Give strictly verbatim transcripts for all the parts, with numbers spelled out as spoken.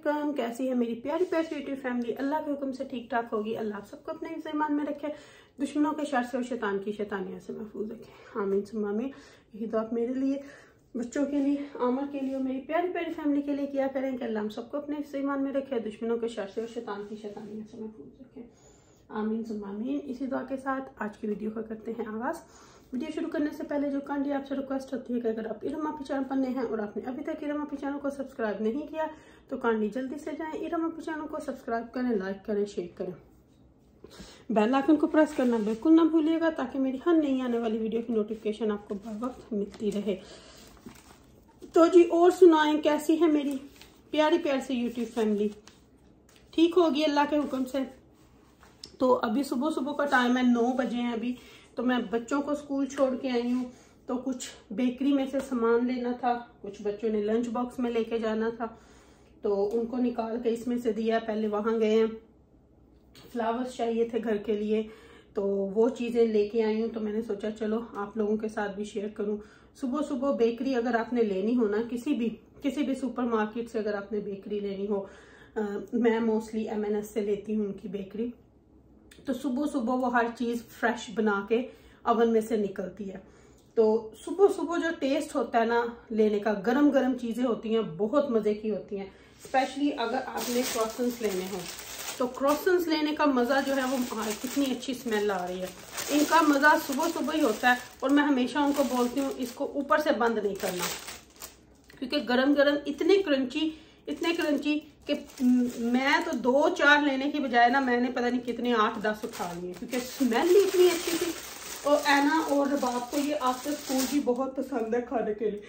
वालेकुम। कैसी है मेरी प्यारी प्यारी यूट्यूब फैमिली। अल्लाह के हुक्म से ठीक ठाक होगी। अल्लाह आप सबको अपने ईमान में रखे, दुश्मनों के शर से और शैतान की शैतानियां से महफूज रखे। आमीन सुम्मा आमीन। यही दुआ मेरे लिए, बच्चों के लिए, आमर के लिए और मेरी प्यारी प्यारी फैमिली के लिए किया करें कि अल्लाह हम सबको अपने ईमान में रखे, दुश्मनों के शर से और शैतान की शैतानियां से महफूज रखे। आमीन सुम्मा आमीन। इसी दुआ के साथ आज की वीडियो का करते हैं आगाज़। वीडियो शुरू करने से पहले जो कांडी आपसे रिक्वेस्ट होती है कि अगर आप इरम आपी चैनल पर नए हैं और आपने अभी तक इरम आपी चैनल को सब्सक्राइब नहीं किया तो कांडी जल्दी से जाएं, इरम आपी चैनल को सब्सक्राइब करें, लाइक करें, शेयर करें, बेल आइकन को प्रेस करना बिल्कुल ना भूलिएगा ताकि मेरी हर नई आने वाली वीडियो की नोटिफिकेशन आपको बर वक्त मिलती रहे। तो जी और सुनाएं, कैसी है मेरी प्यारी प्यारी सी यूट्यूब फैमिली? ठीक होगी अल्लाह के हुक्म से। तो अभी सुबह सुबह का टाइम है, नौ बजे हैं अभी। तो मैं बच्चों को स्कूल छोड़ के आई हूँ, तो कुछ बेकरी में से सामान लेना था, कुछ बच्चों ने लंच बॉक्स में लेके जाना था, तो उनको निकाल के इसमें से दिया। पहले वहाँ गए हैं, फ्लावर्स चाहिए थे घर के लिए, तो वो चीज़ें लेके आई हूँ। तो मैंने सोचा चलो आप लोगों के साथ भी शेयर करूँ। सुबह सुबह बेकरी अगर आपने लेनी हो ना, किसी भी किसी भी सुपर मार्केट से अगर आपने बेकरी लेनी हो, आ, मैं मोस्टली एम एन एस से लेती हूँ उनकी बेकरी। तो सुबह सुबह वो हर चीज़ फ्रेश बना के अवन में से निकलती है। तो सुबह सुबह जो टेस्ट होता है ना लेने का, गरम गरम चीज़ें होती हैं, बहुत मज़े की होती हैं। स्पेशली अगर आपने क्रॉसन्स लेने हो तो क्रॉसन्स लेने का मज़ा जो है वो, कितनी अच्छी स्मेल आ रही है, इनका मज़ा सुबह सुबह ही होता है। और मैं हमेशा उनको बोलती हूँ इसको ऊपर से बंद नहीं करना, क्योंकि गरम गरम इतने क्रंची इतने क्रंची कि मैं तो दो चार लेने की बजाय ना मैंने पता नहीं कितने आठ दस उठा लिए, क्योंकि स्मेल ही इतनी अच्छी थी। और ऐना और रबाब को ये आफ्टर स्कूल भी बहुत पसंद है खाने के लिए।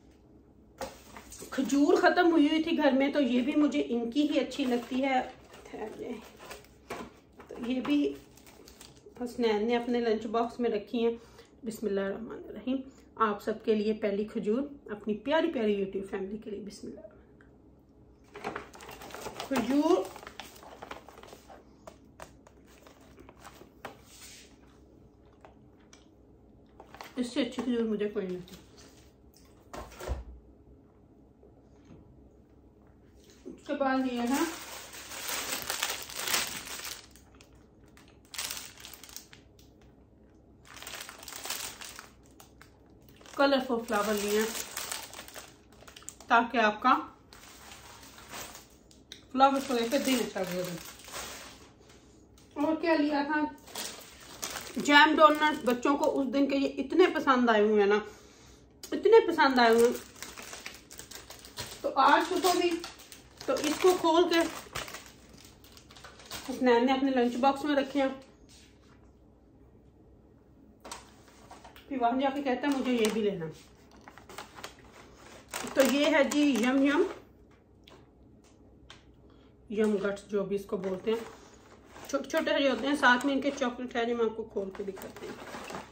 खजूर खत्म हुई हुई थी घर में, तो ये भी मुझे इनकी ही अच्छी लगती है। तो ये भी हसनैन ने अपने लंच बॉक्स में रखी हैं। बिस्मिल्लाह रहमान रहीम। आप सबके लिए पहली खजूर, अपनी प्यारी प्यारी यूट्यूब फैमिली के लिए। बिस्मिल्लाह। खजूर इससे अच्छी खजूर मुझे कोई नहीं थी। उसके बाद ये है कलरफुल फ्लावर लिए ताकि आपका फ्लावर्स को लेकर दिन अच्छा गुजरे। और क्या लिया था, जैम डोनट्स। बच्चों को उस दिन के ये इतने पसंद आए हुए हैं ना, इतने पसंद आए हुए हैं। तो आज सुबह भी तो इसको खोल के हसनैन ने अपने लंच बॉक्स में रखे हैं। फिर वहां जाके कहता है मुझे ये भी लेना। तो ये है जी यम यम यम गट्स, जो भी इसको बोलते हैं, छोटे छोटे जो होते हैं। साथ में इनके चॉकलेट है जो मैं आपको खोल के दिखाती हूँ।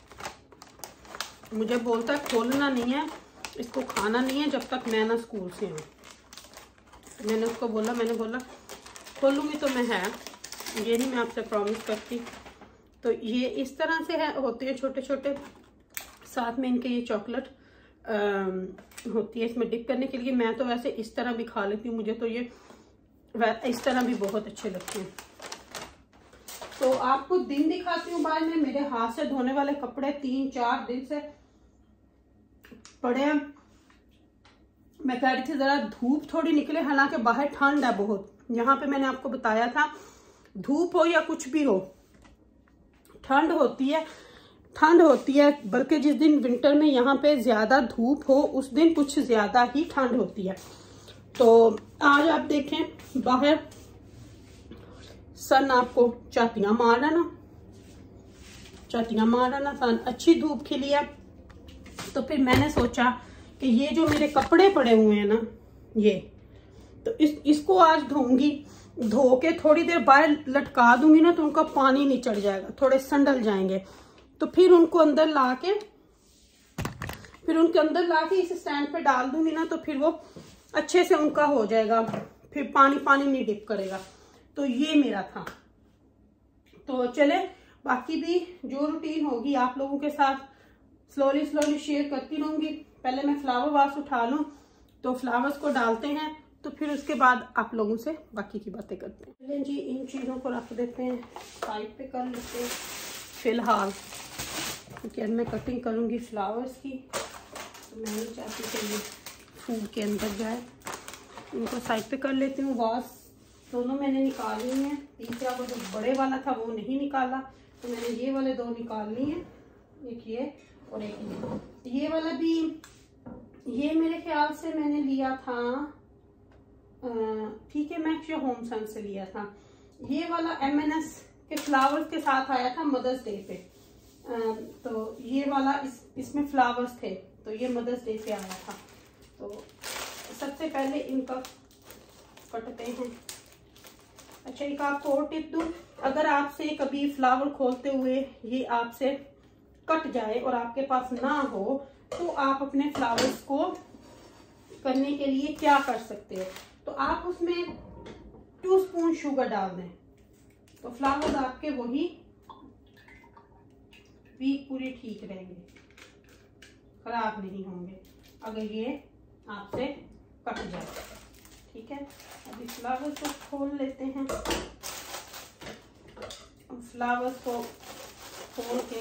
मुझे बोलता है खोलना नहीं है, इसको खाना नहीं है जब तक मैं ना स्कूल से आऊँ। तो मैंने उसको बोला मैंने बोला खोलूँगी तो मैं है, ये नहीं मैं आपसे प्रॉमिस करती। तो ये इस तरह से है, होते हैं छोटे छोटे। साथ में इनके ये चॉकलेट होती है इसमें डिप करने के लिए। मैं तो वैसे इस तरह भी खा लेती हूँ, मुझे तो ये इस तरह भी बहुत अच्छे लगते हैं। तो आपको दिन दिखाती हूँ बाद में। मेरे हाथ से धोने वाले कपड़े तीन चार दिन से पड़े हैं। मैं कह रही थी जरा धूप थोड़ी निकले, हालांकि बाहर ठंड है बहुत। यहाँ पे मैंने आपको बताया था धूप हो या कुछ भी हो, ठंड होती है ठंड होती है। बल्कि जिस दिन विंटर में यहाँ पे ज्यादा धूप हो उस दिन कुछ ज्यादा ही ठंड होती है। तो आज आप देखें बाहर सन आपको चातियां मार रहा ना चातियां मार रहा ना सन, अच्छी धूप खिली है। तो फिर मैंने सोचा कि ये जो मेरे कपड़े पड़े हुए हैं ना, ये तो इस इसको आज धोऊंगी। धो के थोड़ी देर बाहर लटका दूंगी ना तो उनका पानी नहीं चढ़ जाएगा, थोड़े संडल जाएंगे। तो फिर उनको अंदर ला के फिर उनके अंदर ला के इस स्टैंड पे डाल दूंगी ना, तो फिर वो अच्छे से उनका हो जाएगा, फिर पानी पानी नहीं डिप करेगा। तो ये मेरा था। तो चले बाकी भी जो रूटीन होगी आप लोगों के साथ स्लोली स्लोली शेयर करती रहूंगी। पहले मैं फ्लावर वास उठा लूं तो फ्लावर्स को डालते हैं। तो तो फिर उसके बाद आप लोगों से बाकी की बातें करते हैं। चलिए जी, इन चीज़ों को रख देते हैं, साइड पे कर लेते हैं फिलहाल, क्योंकि अब मैं कटिंग करूँगी फ्लावर्स की, तो मैं नहीं चाहती कि ये फूड के अंदर जाए। इनको साइड पे कर लेती हूँ। वास दोनों मैंने निकाल ली हैं, तीसरा वो जो बड़े वाला था वो नहीं निकाला, तो मैंने ये वाले दो निकाल ली हैं, एक ये और एक ये। ये वाला भी, ये मेरे ख्याल से मैंने लिया था, ठीक है, मैं होम सन से लिया था। ये वाला एम एन एस के फ्लावर्स के साथ आया था मदर्स डे पे, आ, तो ये वाला इस इसमें फ्लावर्स थे, तो ये मदर्स डे पे आया था। तो सबसे पहले इनका कटते हैं। अच्छा, एक आपको और टिप दूं, अगर आपसे कभी फ्लावर खोलते हुए ये आपसे कट जाए और आपके पास ना हो, तो आप अपने फ्लावर्स को करने के लिए क्या कर सकते हो, तो आप उसमें टू स्पून शुगर डाल दें, तो फ्लावर्स आपके वही वीक पूरी ठीक रहेंगे, खराब नहीं होंगे अगर ये आपसे कट जाए। ठीक है, अभी फ्लावर्स को खोल लेते हैं। फ्लावर्स को खोल के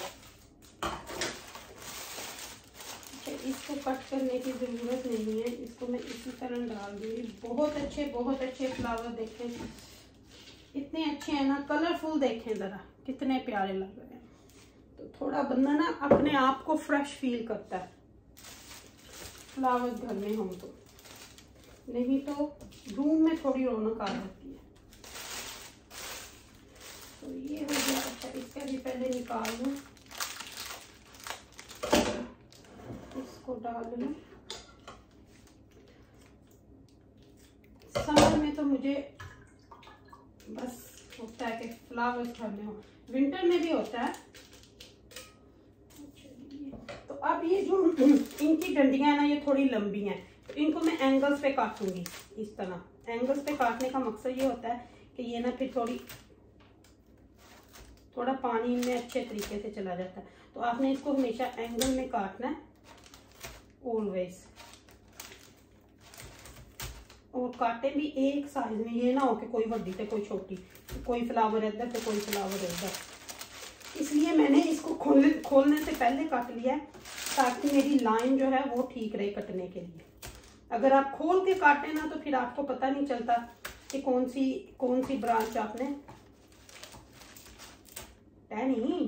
इसको कट करने की ज़रूरत नहीं है, इसको मैं इसी तरह डाल दूंगी। बहुत अच्छे बहुत अच्छे फ्लावर देखें, इतने अच्छे हैं ना, कलरफुल देखें ज़रा कितने प्यारे लग रहे हैं। तो थोड़ा बंदा ना अपने आप को फ्रेश फील करता है फ्लावर्स घर में हों तो, नहीं तो रूम में थोड़ी रौनक आ जाती है। तो ये हो गया। अच्छा, इसका भी पहले निकाल लूँ, इसको डाल लूँ। समर में तो मुझे बस होता है कि फ्लावर्स घर में हो, विंटर में भी होता है। तो अब ये जो इनकी डंडियां है ना, ये थोड़ी लंबी हैं, तो इनको मैं एंगल्स पे काटूंगी इस तरह। एंगल्स पे काटने का मकसद ये होता है कि ये ना फिर थोड़ी थोड़ा पानी में अच्छे तरीके से चला जाता है। तो आपने इसको हमेशा एंगल में काटना है ऑलवेज, और काटे भी एक साइज में, ये ना हो कि कोई बड़ी तो कोई छोटी, कोई फ्लावर इधर तो कोई फ्लावर इधर। इसलिए मैंने इसको खोलने खोलने से पहले काट लिया है, ताकि मेरी लाइन जो है वो ठीक रहे कटने के लिए। अगर आप खोल के काटे ना, तो फिर आपको पता नहीं चलता कि कौन सी कौन सी ब्रांच आपने है नहीं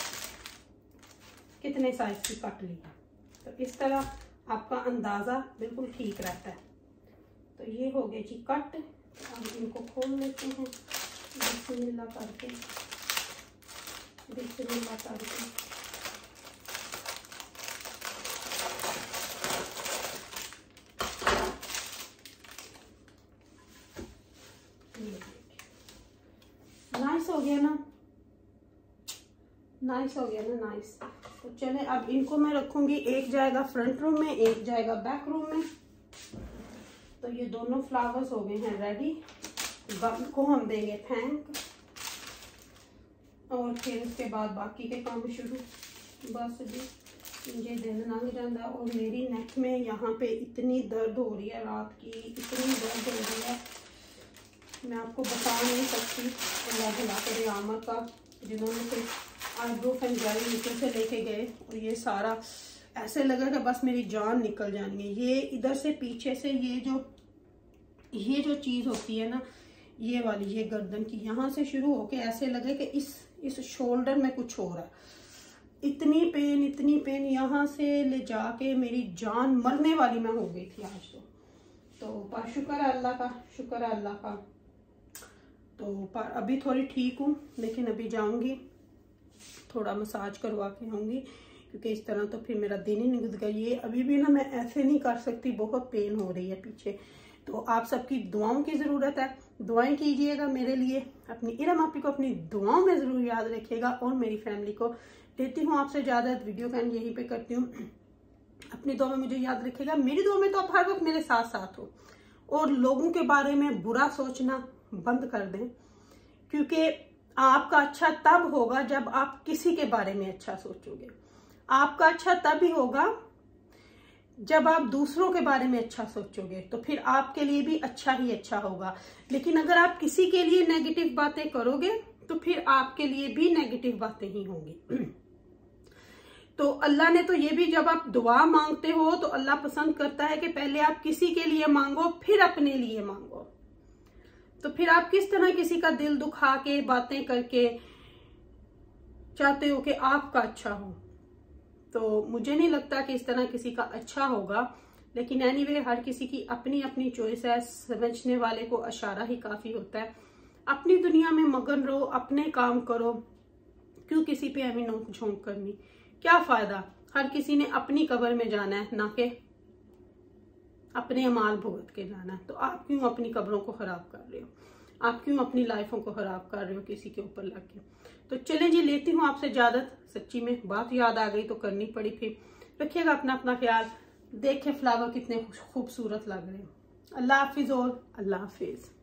कितने साइज की काट ली है। तो इस तरह आपका अंदाजा बिल्कुल ठीक रहता है। तो ये हो गए जी कट। अब इनको खोल लेते हैं बिस्मिल्लाह करके, बिस्मिल्लाह करके। नाइस हो गया ना, नाइस हो गया ना, नाइस। तो चले, अब इनको मैं रखूंगी, एक जाएगा फ्रंट रूम में, एक जाएगा बैक रूम में। तो ये दोनों फ्लावर्स हो गए हैं रेडी। गम को हम देंगे थैंक, और फिर उसके बाद बाकी के काम शुरू। बस जी मुझे दिन लंघ जाता, और मेरी नेक में यहाँ पे इतनी दर्द हो रही है, रात की इतनी दर्द हो रही है, मैं आपको बता नहीं सकती। अल्लाह भला करे आमर का, जिन्होंने फिर आईब्रो फंजाई नीचे से लेके गए, और ये सारा ऐसे लगा कि बस मेरी जान निकल जानी है। ये इधर से पीछे से ये जो ये जो चीज़ होती है ना, ये वाली, ये गर्दन की यहाँ से शुरू होके ऐसे लगे कि इस इस शोल्डर में कुछ हो रहा है। इतनी पेन इतनी पेन, यहाँ से ले जाके मेरी जान मरने वाली मैं हो गई थी आज तो। तो पर शुक्र है अल्लाह का, शुक्र है अल्लाह का। तो पर अभी थोड़ी ठीक हूँ, लेकिन अभी जाऊँगी थोड़ा मसाज करवा के आऊँगी, क्योंकि इस तरह तो फिर मेरा दिन ही नहीं गुजर गया। ये अभी भी ना मैं ऐसे नहीं कर सकती, बहुत पेन हो रही है पीछे। तो आप सबकी दुआओं की ज़रूरत है, दुआएं कीजिएगा मेरे लिए। अपनी इरम आपी को अपनी दुआओं में ज़रूर याद रखिएगा, और मेरी फैमिली को देती हूँ आपसे ज़्यादा। वीडियो का एंड यहीं पे करती हूँ, अपनी दुआ में मुझे याद रखिएगा। मेरी दुआ में तो आप हर वक्त मेरे साथ साथ हो, और लोगों के बारे में बुरा सोचना बंद कर दें, क्योंकि आपका अच्छा तब होगा जब आप किसी के बारे में अच्छा सोचोगे। आपका अच्छा तब ही होगा जब आप दूसरों के बारे में अच्छा सोचोगे तो फिर आपके लिए भी अच्छा ही अच्छा होगा। लेकिन अगर आप किसी के लिए नेगेटिव बातें करोगे तो फिर आपके लिए भी नेगेटिव बातें ही होंगी। तो अल्लाह ने तो ये भी, जब आप दुआ मांगते हो तो अल्लाह पसंद करता है कि पहले आप किसी के लिए मांगो फिर अपने लिए मांगो। तो फिर आप किस तरह किसी का दिल दुखा के बातें करके चाहते हो कि आपका अच्छा हो? तो मुझे नहीं लगता कि इस तरह किसी का अच्छा होगा। लेकिन एनीवे हर किसी की अपनी अपनी चॉइस है, समझने वाले को इशारा ही काफी होता है। अपनी दुनिया में मगन रहो, अपने काम करो, क्यों किसी पे हमें नोक झोंक करनी, क्या फायदा? हर किसी ने अपनी कब्र में जाना है, ना कि अपने अमाल भुगत के जाना है। तो आप क्यों अपनी कब्रों को खराब कर रहे हो? आप क्यों अपनी लाइफों को खराब कर रहे हो किसी के ऊपर लग के? तो चलें जी, लेती हूँ आपसे इजाजत। सच्ची में बात याद आ गई तो करनी पड़ी। फिर रखिएगा अपना अपना ख्याल। देखें फ्लावर कितने खूबसूरत लग रहे हैं। अल्लाह हाफिज और अल्लाह हाफिज।